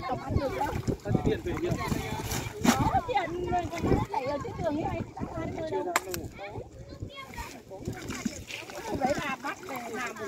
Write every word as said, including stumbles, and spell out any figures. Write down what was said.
không ăn được đâu. Ta đi điện về điện. Có điện người ta chạy ở trên đường như này